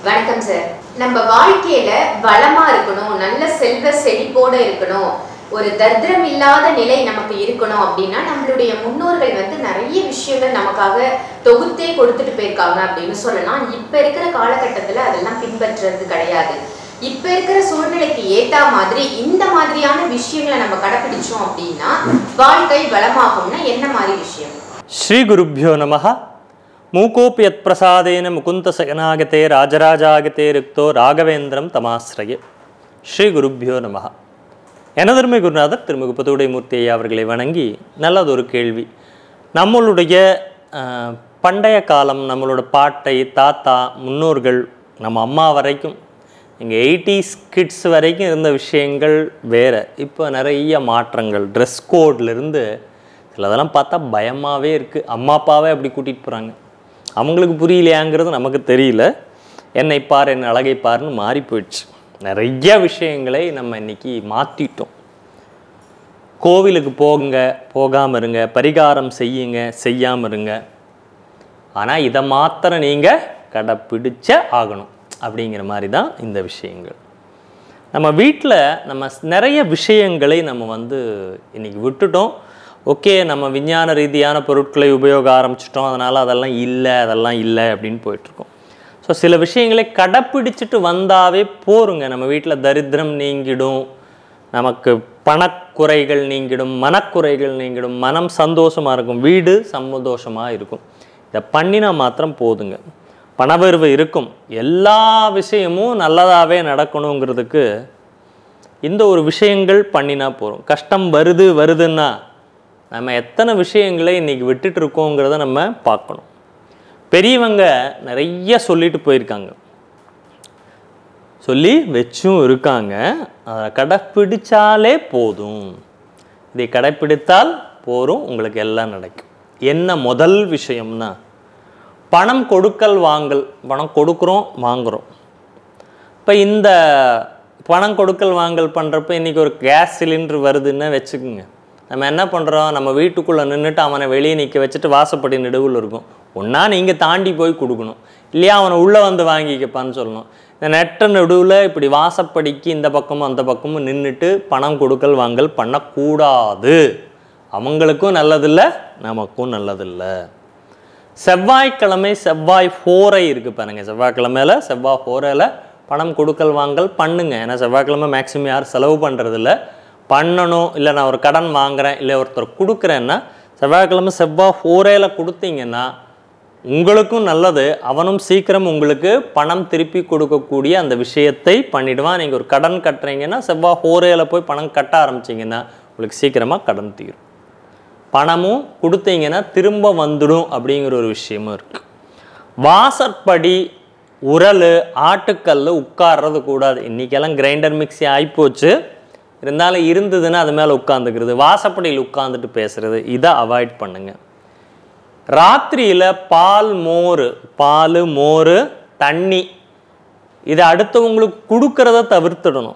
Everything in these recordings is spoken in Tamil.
வணக்கம் சார். நம்ம வாழ்க்கையில வளமா இருக்கணும், நல்ல செல்வ செழிப்போட இருக்கணும், ஒரு தரித்திரம் இல்லாத நிலை நமக்கு இருக்கணும் அப்படின்னா நம்மளுடைய முன்னோர்கள் நிறைய விஷயங்கள் நமக்காக தொகுத்தே கொடுத்துட்டு போயிருக்காங்க அப்படின்னு சொல்லலாம். இப்ப இருக்கிற காலகட்டத்துல அதெல்லாம் பின்பற்றுறது கிடையாது. இப்ப இருக்கிற சூழ்நிலைக்கு ஏத்த மாதிரி இந்த மாதிரியான விஷயங்களை நம்ம கடைபிடிச்சோம் அப்படின்னா வாழ்க்கை வளமாகும்னா என்ன மாதிரி விஷயம்? ஸ்ரீ குருப்யோ நமஹ. மூகோபி யத் பிரசாதேன முகுந்த சகனாகதே ராஜராஜாகதே ரிக்தோ ராகவேந்திரம் தமாஸ்ரயே. ஸ்ரீ குருப்யோ நமஹ. எனதருமை குருநாதர் திருமிகு புதுவுடைமூர்த்தி ஐயா அவர்களை வணங்கி நல்லதொரு கேள்வி. நம்மளுடைய பண்டைய காலம், நம்மளோட பாட்டை தாத்தா முன்னோர்கள் நம்ம அம்மா வரைக்கும் இங்கே 80s கிட்ஸ் வரைக்கும் இருந்த விஷயங்கள் வேறு. இப்போ நிறைய மாற்றங்கள், ட்ரெஸ் கோட்லேருந்து சிலதெல்லாம் பார்த்தா பயமாகவே இருக்குது. அம்மா அப்பாவே அப்படி கூட்டிகிட்டு போகிறாங்க. அவங்களுக்கு புரியலையாங்கிறது நமக்கு தெரியல. என்னை பார் என் அழகை பார்னு மாறி போயிடுச்சு. நிறைய விஷயங்களை நம்ம இன்றைக்கி மாற்றிட்டோம். கோவிலுக்கு போங்க, போகாமல் இருங்க, பரிகாரம் செய்யுங்க, செய்யாமல் இருங்க. ஆனால் இதை மாத்திரம் நீங்கள் கடைப்பிடிச்ச ஆகணும் அப்படிங்கிற மாதிரி தான் இந்த விஷயங்கள். நம்ம வீட்டில் நம்ம நிறைய விஷயங்களை நம்ம இன்றைக்கி விட்டுட்டோம். ஓகே, நம்ம விஞ்ஞான ரீதியான பொருட்களை உபயோக ஆரம்பிச்சிட்டோம், அதனால் அதெல்லாம் இல்லை அப்படின்னு போயிட்டுருக்கோம். ஸோ சில விஷயங்களை கடைப்பிடிச்சிட்டு வந்தாவே போருங்க. நம்ம வீட்டில் தரித்திரம் நீங்கிடும், நமக்கு பணக்குறைகள் நீங்கிடும், மனக்குறைகள் நீங்கிடும், மனம் சந்தோஷமாக இருக்கும், வீடு சந்தோஷமாக இருக்கும். இதை பண்ணினா மாத்திரம் போதுங்க. பணவரவு இருக்கும், எல்லா விஷயமும் நல்லதாகவே நடக்கணுங்கிறதுக்கு இந்த ஒரு விஷயங்கள் பண்ணினா போகிறோம். கஷ்டம் வருதுன்னா நம்ம எத்தனை விஷயங்களை இன்றைக்கி விட்டுட்டு இருக்கோங்கிறத நம்ம பார்க்கணும். பெரியவங்க நிறைய சொல்லிட்டு போயிருக்காங்க, சொல்லி வச்சும் இருக்காங்க. அதை கடைப்பிடிச்சாலே போதும். இதை கடைப்பிடித்தால் போதும், உங்களுக்கு எல்லாம் நடக்கும். என்ன முதல் விஷயம்னா பணம் கொடுக்கல் வாங்கல். பணம் கொடுக்குறோம், வாங்குகிறோம். இப்போ இந்த பணம் கொடுக்கல் வாங்கல் பண்ணுறப்ப இன்றைக்கி ஒரு கேஸ் சிலிண்டர் வருதுன்னு வச்சுக்கோங்க. நம்ம என்ன பண்ணுறோம், நம்ம வீட்டுக்குள்ளே நின்றுட்டு அவனை வெளியே நிற்க வச்சுட்டு வாசப்படி நடுவில் இருக்கும். ஒன்றா நீங்கள் தாண்டி போய் கொடுக்கணும், இல்லையா அவனை உள்ளே வந்து வாங்கிக்கப்பான்னு சொல்லணும். இந்த நெட்ட நடுவில் இப்படி வாசப்படிக்கு இந்த பக்கமும் அந்த பக்கமும் நின்றுட்டு பணம் கொடுக்கல் வாங்கல் பண்ணக்கூடாது. அவங்களுக்கும் நல்லதில்லை, நமக்கும் நல்லதில்லை. செவ்வாய்க்கிழமை செவ்வாய் ஹோரை இருக்குது பாருங்கள். செவ்வாய்க்கிழமையில் செவ்வாய் ஹோரையில் பணம் கொடுக்கல் வாங்கல் பண்ணுங்க. ஏன்னா செவ்வாய்க்கிழமை மேக்ஸிமம் யாரும் செலவு பண்ணுறதில்ல. பண்ணணும். இல்லை நான் ஒரு கடன் வாங்குகிறேன், இல்லை ஒருத்தர் கொடுக்குறேன்னா செவ்வாய்க்கிழமை செவ்வாய் ஹோரையில் கொடுத்தீங்கன்னா உங்களுக்கும் நல்லது, அவனும் சீக்கிரம் உங்களுக்கு பணம் திருப்பி கொடுக்கக்கூடிய அந்த விஷயத்தை பண்ணிவிடுவான். நீங்கள் ஒரு கடன் கட்டுறீங்கன்னா செவ்வாய் ஹோரையில் போய் பணம் கட்ட ஆரம்பிச்சிங்கன்னா உங்களுக்கு சீக்கிரமாக கடன் தீரும். பணமும் கொடுத்தீங்கன்னா திரும்ப வந்துடும் அப்படிங்கிற ஒரு விஷயமும் இருக்குது. வாசற்படி, உரல், ஆட்டுக்கல் உட்கார்றது கூடாது. இன்றைக்கெல்லாம் கிரைண்டர் மிக்ஸி ஆகிப்போச்சு. இருந்தாலும் இருந்ததுன்னா அது மேலே உட்காந்துக்கிறது, வாசப்படியில் உட்காந்துட்டு பேசுகிறது, இதை அவாய்ட் பண்ணுங்கள். ராத்திரியில் பால் மோர் தண்ணி இதை அடுத்தவங்களுக்கு கொடுக்கறத தவிர்த்துடணும்.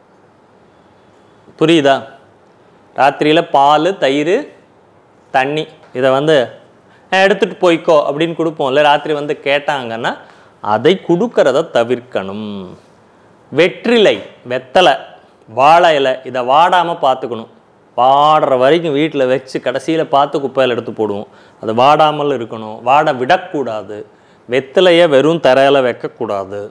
புரியுதா? ராத்திரியில் பால், தயிர், தண்ணி இதை எடுத்துகிட்டு போய்க்கோ அப்படின்னு கொடுப்போம்ல. ராத்திரி கேட்டாங்கன்னா அதை கொடுக்கறத தவிர்க்கணும். வெற்றிலை, வெத்தலை, வாழை இலை இதை வாடாமல் பார்த்துக்கணும். வாடுற வரைக்கும் வீட்டில் வச்சு கடைசியில் பார்த்து குப்பையில் எடுத்து போடுவோம். அது வாடாமல் இருக்கணும், வாட விடக்கூடாது. வெத்தலையை வெறும் தரையில் வைக்கக்கூடாது.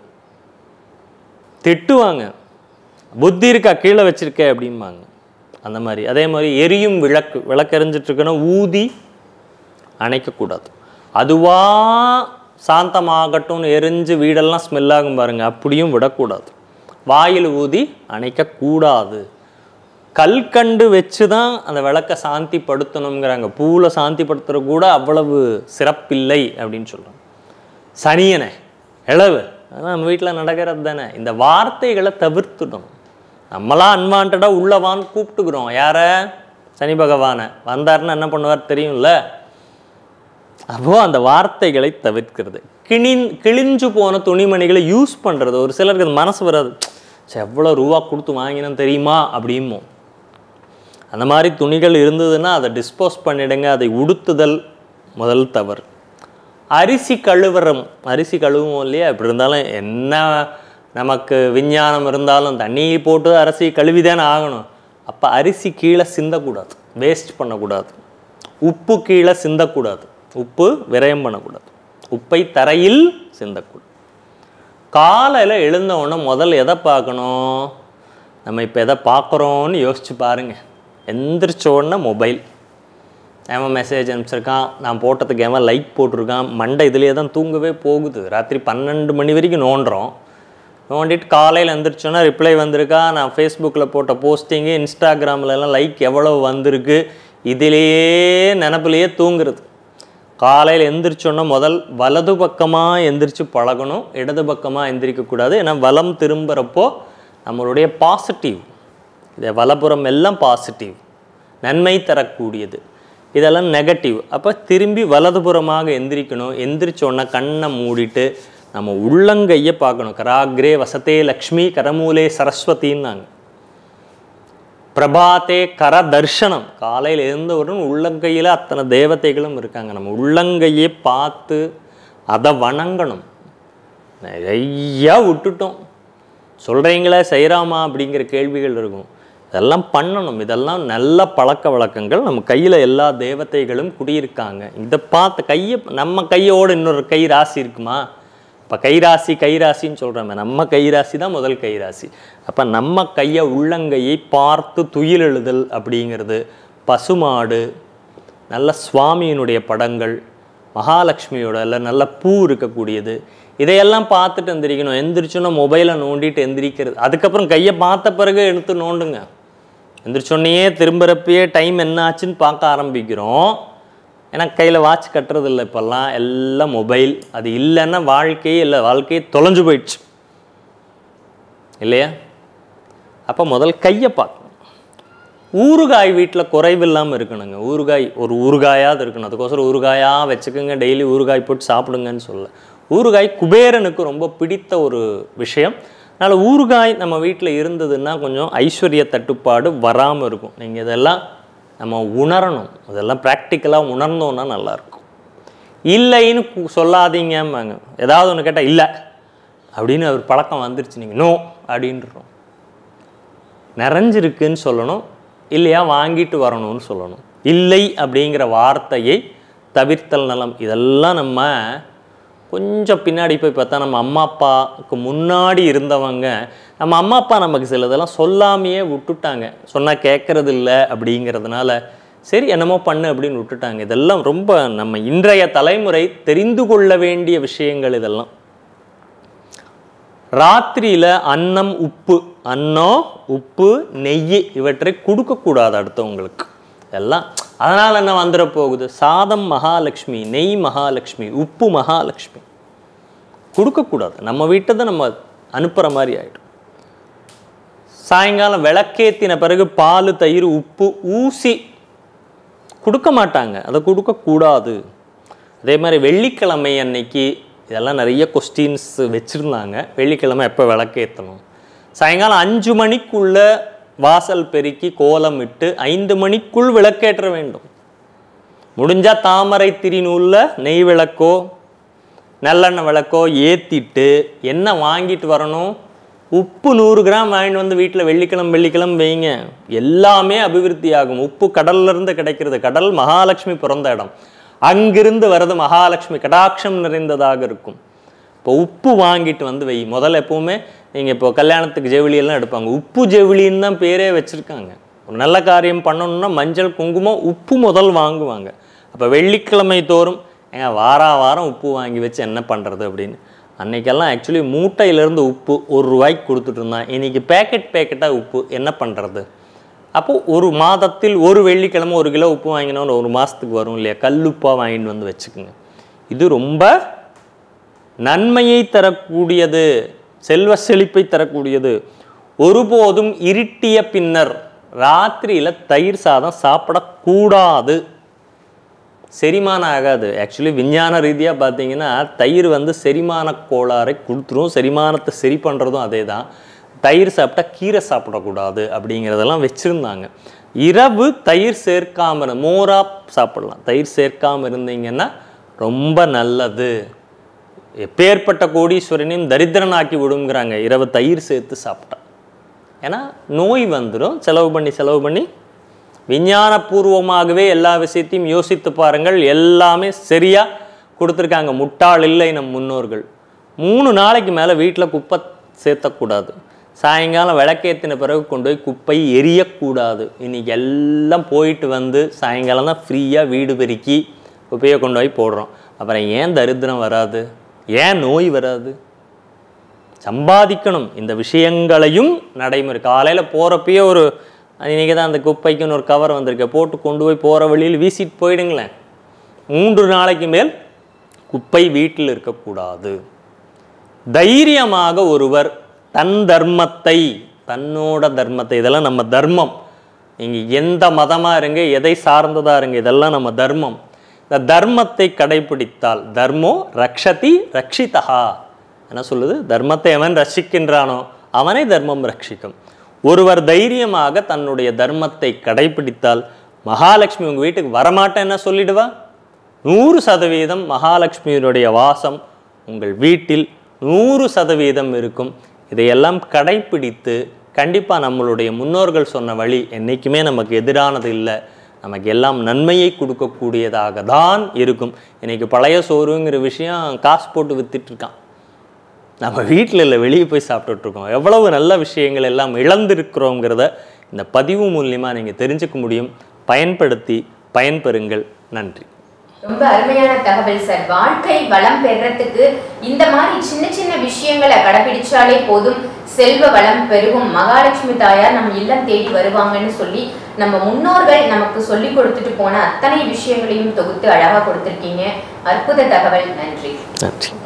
திட்டுவாங்க, புத்தி இருக்கா கீழே வச்சுருக்க அப்படிம்பாங்க. அந்த மாதிரி. அதே மாதிரி எரியும் விளக்கு எரிஞ்சிட்ருக்கணும், ஊதி அணைக்கக்கூடாது. அதுவாக சாந்தமாகட்டும்னு எரிஞ்சு வீடெல்லாம் ஸ்மெல்லாகும் பாருங்கள், அப்படியும் விடக்கூடாது. வாயில் ஊதி அணைக்கக்கூடாது. கல்கண்டு வச்சு தான் அந்த விளக்கை சாந்தி படுத்தணுங்கிறாங்க. பூவில் சாந்தி படுத்துகிற கூட அவ்வளவு சிறப்பில்லை அப்படின்னு சொல்கிறாங்க. சனியனை இளவு அதெல்லாம் நம்ம வீட்டில் நடக்கிறது தானே. இந்த வார்த்தைகளை தவிர்த்துடும். நம்மளாம் அன்வான்டாக உள்ளவான்னு கூப்பிட்டுக்கிறோம். யாரை? சனி பகவானை. வந்தாருன்னு என்ன பண்ணுவார் தெரியும்ல. அப்போது அந்த வார்த்தைகளை தவிர்க்கிறது. கிழிஞ்சு போன துணிமணிகளை யூஸ் பண்ணுறது. ஒரு சிலருக்கு அது மனசு வராது, எவ்வளோ ரூபா கொடுத்து வாங்கினோம் தெரியுமா அப்படிமோ. அந்த மாதிரி துணிகள் இருந்ததுன்னா அதை டிஸ்போஸ் பண்ணிடுங்க. அதை உடுத்துதல் முதல் தவறு. அரிசி கழுவுறோம், அரிசி கழுவுவோம் இல்லையா? இப்படி இருந்தாலும் என்ன நமக்கு விஞ்ஞானம் இருந்தாலும் தண்ணி போட்டு அரிசி கழுவிதானே ஆகணும். அப்போ அரிசி கீழே சிந்தக்கூடாது, வேஸ்ட் பண்ணக்கூடாது. உப்பு கீழே சிந்தக்கூடாது, உப்பு விரயம் பண்ணக்கூடாது. உப்பை தரையில் சிந்தக்கூடாது. காலையில் எழுந்த உடனே முதல் எதை பார்க்கணும்? நம்ம இப்போ எதை பார்க்குறோன்னு யோசிச்சு பாருங்கள். எந்திரிச்ச உடனே மொபைல், அவன் மெசேஜ் அனுப்பிச்சிருக்கான், நான் போட்டதுக்கு அவன் லைக் போட்டிருக்கான், மண்டை இதுலேயே தான் தூங்கவே போகுது. ராத்திரி 12 மணி வரைக்கும் நோண்டுறோம். நோண்டிட்டு காலையில் எழுந்திரிச்சோன்னா ரிப்ளை வந்திருக்கா, நான் ஃபேஸ்புக்கில் போட்ட போஸ்டிங்கு, இன்ஸ்டாகிராம்லலாம் லைக் எவ்வளோ வந்திருக்கு, இதிலேயே நினப்பிலேயே தூங்குறது. காலையில் எந்திரிச்சோன்னா முதல் வலது பக்கமாக எந்திரிச்சு பழகணும், இடது பக்கமாக எந்திரிக்கக்கூடாது. ஏன்னா வலம் திரும்புகிறப்போ நம்மளுடைய பாசிட்டிவ், இதை வலப்புறம் எல்லாம் பாசிட்டிவ், நன்மை தரக்கூடியது, இதெல்லாம் நெகட்டிவ். அப்போ திரும்பி வலதுபுறமாக எந்திரிக்கணும். எந்திரிச்சோன்னா கண்ணை மூடிட்டு நம்ம உள்ளங்கையை பார்க்கணும். கராக்ரே வசத்தே லக்ஷ்மி கரமூலே சரஸ்வதின்னாங்க. பிரபாத்தே கர தர்ஷனம், காலையில் எழுந்தவுடன் உள்ளங்கையில் அத்தனை தேவதைகளும் இருக்காங்க. நம்ம உள்ளங்கையை பார்த்து அதை வணங்கணும். நிறையா விட்டுட்டோம். சொல்கிறீங்களே செய்கிறாமா அப்படிங்கிற கேள்விகள் இருக்கும். இதெல்லாம் பண்ணணும். இதெல்லாம் நல்ல பழக்க வழக்கங்கள். நம்ம கையில் எல்லா தேவதைகளும் குடியிருக்காங்க. இதை பார்த்து கையை, நம்ம கையோடு இன்னொரு கை ராசி இருக்குமா? இப்போ கைராசின்னு சொல்கிறோமே, நம்ம கைராசி தான் முதல் கைராசி. அப்போ நம்ம கையை, உள்ளங்கையை பார்த்து துயில் எழுதல் அப்படிங்கிறது, பசுமாடு, நல்ல சுவாமியினுடைய படங்கள், மகாலட்சுமியோட இல்லை நல்ல பூ இருக்கக்கூடியது, இதையெல்லாம் பார்த்துட்டு எந்திரிக்கணும். எந்திரிச்சோன்னா மொபைலை நோண்டிட்டு எந்திரிக்கிறது. அதுக்கப்புறம் கையை பார்த்த பிறகு எடுத்து நோண்டுங்க. எந்திரிச்சோன்னையே திரும்புகிறப்பயே டைம் என்ன ஆச்சுன்னு பார்க்க ஆரம்பிக்கிறோம். ஏன்னா கையில் வாட்ச் கட்டுறதில்லை இப்போல்லாம், எல்லாம் மொபைல். அது இல்லைன்னா வாழ்க்கையே இல்லை, வாழ்க்கையே தொலைஞ்சு போயிடுச்சு இல்லையா? அப்போ முதல் கையை பார்க்கணும். ஊறுகாய் வீட்டில் குறைவில்லாமல் இருக்கணுங்க. ஊறுகாய் ஒரு ஊறுகாயாவது இருக்கணும். அதுக்கோசரம் ஊறுகாயாக வச்சுக்கோங்க, டெய்லி ஊறுகாய் போட்டு சாப்பிடுங்கன்னு சொல்ல. ஊறுகாய் குபேரனுக்கு ரொம்ப பிடித்த ஒரு விஷயம். அதனால் ஊறுகாய் நம்ம வீட்டில் இருந்ததுன்னா கொஞ்சம் ஐஸ்வர்ய தட்டுப்பாடு வராமல் இருக்கும். நீங்கள் இதெல்லாம் நம்ம உணரணும். அதெல்லாம் ப்ராக்டிக்கலாக உணர்ந்தோன்னா நல்லாயிருக்கும். இல்லைன்னு சொல்லாதீங்கம்பாங்க. ஏதாவது ஒன்று கேட்டால் இல்லை அப்படின்னு அவர் பழக்கம் வந்துருச்சு, நீங்கள் நோ அப்படின்றோம். நிறைஞ்சிருக்குன்னு சொல்லணும், இல்லையா வாங்கிட்டு வரணும்னு சொல்லணும். இல்லை அப்படிங்கிற வார்த்தையை தவிர்த்தல் நலம். இதெல்லாம் நம்ம கொஞ்சம் பின்னாடி போய் பார்த்தா நம்ம அம்மா அப்பாவுக்கு முன்னாடி இருந்தவங்க, நம்ம அம்மா அப்பா நமக்கு சிலதெல்லாம் சொல்லாமையே விட்டுட்டாங்க. சொன்னால் கேட்கறது இல்லை அப்படிங்கிறதுனால சரி என்னமோ பண்ணு அப்படின்னு விட்டுட்டாங்க. இதெல்லாம் ரொம்ப நம்ம இன்றைய தலைமுறை தெரிந்து கொள்ள வேண்டிய விஷயங்கள் இதெல்லாம். ராத்திரியில் அன்னம் உப்பு, அன்னம் உப்பு நெய் இவற்றை கொடுக்கக்கூடாது அடுத்தவங்களுக்கு எல்லாம். அதனால் என்ன வந்துட போகுது? சாதம் மகாலட்சுமி, நெய் மகாலட்சுமி, உப்பு மகாலட்சுமி, கொடுக்கக்கூடாது. நம்ம வீட்டை தான் நம்ம அனுப்புகிற மாதிரி ஆகிடும். சாயங்காலம் விளக்கேற்றின பிறகு பால், தயிர், உப்பு, ஊசி கொடுக்க மாட்டாங்க, அதை கொடுக்கக்கூடாது. அதே மாதிரி வெள்ளிக்கிழமை அன்னைக்கு இதெல்லாம் நிறைய கொஸ்டின்ஸ் வச்சுருந்தாங்க. வெள்ளிக்கிழமை எப்போ விளக்கேற்றணும்? சாயங்காலம் 5 மணிக்குள்ளே வாசல் பெருக்கி கோலம் இட்டு 5 மணிக்குள் விளக்கேற்ற வேண்டும். முடிஞ்சால் தாமரை திரிநூலில் நெய் விளக்கோ நல்லெண்ணெய் விளக்கோ ஏற்றிட்டு என்ன வாங்கிட்டு வரணும்? உப்பு 100 கிராம் வாங்கிட்டு வந்து வீட்டில் வெள்ளிக்கிழமை வைங்க. எல்லாமே அபிவிருத்தி ஆகும். உப்பு கடல்லிருந்து கிடைக்கிறது. கடல் மகாலட்சுமி பிறந்த இடம். அங்கிருந்து வர்றது மகாலட்சுமி கடாட்சம் நிறைந்ததாக இருக்கும். இப்போ உப்பு வாங்கிட்டு வந்து வை. முதல்ல எப்போவுமே நீங்கள் இப்போ கல்யாணத்துக்கு ஜெவுளியெல்லாம் எடுப்பாங்க, உப்பு ஜெவுளின்னு தான் பேரே வச்சுருக்காங்க. ஒரு நல்ல காரியம் பண்ணணுன்னா மஞ்சள் குங்குமம் உப்பு முதல் வாங்குவாங்க. அப்போ வெள்ளிக்கிழமை தோறும் வாரம் உப்பு வாங்கி வச்சு என்ன பண்ணுறது அப்படின்னு. அன்றைக்கெல்லாம் ஆக்சுவலி மூட்டையிலேருந்து உப்பு 1 ரூபாய்க்கு கொடுத்துட்டு இருந்தான். இன்றைக்கி பேக்கெட்டாக உப்பு என்ன பண்ணுறது? அப்போது ஒரு மாதத்தில் ஒரு வெள்ளிக்கிழமை 1 கிலோ உப்பு வாங்கினோன்னு 1 மாதத்துக்கு வரும் இல்லையா? கல்லுப்பாக வாங்கிட்டு வந்து வச்சுக்கோங்க. இது ரொம்ப நன்மையை தரக்கூடியது, செல்வ செழிப்பை தரக்கூடியது. ஒருபோதும் இருட்டிய பின்னர் ராத்திரியில் தயிர் சாதம் சாப்பிடக்கூடாது. செரிமானம் ஆகாது. ஆக்சுவலி விஞ்ஞான ரீதியாக பார்த்தீங்கன்னா தயிர் வந்து செரிமான கோளாறை கொடுத்துரும். செரிமானத்தை சரி பண்ணுறதும் அதே தான். தயிர் சாப்பிட்டா கீரை சாப்பிடக்கூடாது அப்படிங்கிறதெல்லாம் வச்சுருந்தாங்க. இரவு தயிர் சேர்க்காமல் மோராக சாப்பிடலாம். தயிர் சேர்க்காமல் இருந்தீங்கன்னா ரொம்ப நல்லது. எப்பேற்பட்ட கோடீஸ்வரனையும் தரித்திரனாக்கி விடுங்கிறாங்க இரவு தயிர் சேர்த்து சாப்பிட்டா. ஏன்னா நோய் வந்துடும். செலவு பண்ணி விஞ்ஞானபூர்வமாகவே எல்லா விஷயத்தையும் யோசித்து பாருங்கள். எல்லாமே சரியாக கொடுத்துருக்காங்க. முட்டாள் இல்லை நம் முன்னோர்கள். 3 நாளைக்கு மேலே வீட்டில் குப்பை சேர்த்தக்கூடாது. சாயங்காலம் விளக்கேற்றின பிறகு கொண்டு போய் குப்பை எரியக்கூடாது. இன்றைக்கி எல்லாம் போயிட்டு வந்து சாயங்காலம் தான் ஃப்ரீயாக வீடு பெருக்கி குப்பையை கொண்டு போய் போடுறோம். அப்புறம் ஏன் தரித்திரம் வராது? ஏன் நோய் வராது? சம்பாதிக்கணும். இந்த விஷயங்களையும் நடைமுறை. காலையில் போகிறப்பயே ஒரு இன்றைக்கி தான் அந்த குப்பைக்குன்னு ஒரு கவர் வந்திருக்கு, போட்டு கொண்டு போய் போகிற வழியில் வீசிட்டு போயிடுங்களேன். 3 நாளைக்கு மேல் குப்பை வீட்டில் இருக்கக்கூடாது. தைரியமாக ஒருவர் தன் தர்மத்தை, தன்னோட தர்மத்தை, இதெல்லாம் நம்ம தர்மம். நீங்கள் எந்த மதமாக இருங்க, எதை சார்ந்ததாக இருங்க, இதெல்லாம் நம்ம தர்மம். இந்த தர்மத்தை கடைபிடித்தால் தர்மோ ரக்ஷதி ரக்ஷிதா. என்ன சொல்லுது? தர்மத்தை எவன் ரட்சிக்கின்றானோ அவனை தர்மம் ரட்சிக்கும். ஒருவர் தைரியமாக தன்னுடைய தர்மத்தை கடைபிடித்தால் மகாலட்சுமி உங்கள் வீட்டுக்கு வரமாட்டேன் என்ன சொல்லிடுவா? 100% மகாலட்சுமியினுடைய வாசம் உங்கள் வீட்டில் 100% இருக்கும். இதையெல்லாம் கடைபிடித்து கண்டிப்பாக நம்மளுடைய முன்னோர்கள் சொன்ன வழி என்றைக்குமே நமக்கு எதிரானது இல்லை. நமக்கு எல்லாம் நன்மையை கொடுக்கக்கூடியதாக தான் இருக்கும். இன்றைக்கி பழைய சோறுங்கிற விஷயம் காசு போட்டு விற்றுட்ருக்கான். நம்ம வீட்டில் இல்லை, வெளியே போய் சாப்பிட்டுட்ருக்கோம். எவ்வளவு நல்ல விஷயங்கள் எல்லாம் இழந்திருக்கிறோங்கிறத இந்த பதிவு மூலியமாக நீங்கள் தெரிஞ்சுக்க முடியும். பயன்படுத்தி பயன்பெறுங்கள். நன்றி. ரொம்ப அருமையான தகவல் சார். வாழ்க்கை வளம் பெறறதுக்கு இந்த மாதிரி சின்ன சின்ன விஷயங்களை கடைபிடிச்சாலே போதும், செல்வ வளம் பெருகும். மகாலட்சுமி தாயார் நம்ம இல்லம் தேடி வருவாங்கன்னு சொல்லி நம்ம முன்னோர்கள் நமக்கு சொல்லி கொடுத்துட்டு போன அத்தனை விஷயங்களையும் தொகுத்து அழகா கொடுத்துருக்கீங்க. அற்புத தகவல். நன்றி. நன்றி.